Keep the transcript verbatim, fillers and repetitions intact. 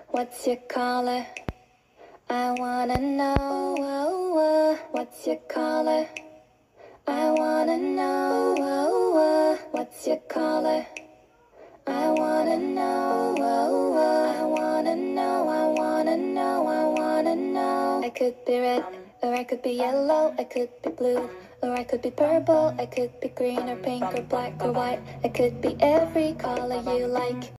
What's your color? I wanna know. What's your color? I wanna know. What's your color? I wanna know. I wanna know. I wanna know. I wanna know. I could be red, or I could be yellow. I could be blue, or I could be purple. I could be green or pink or black or white. I could be every color you like.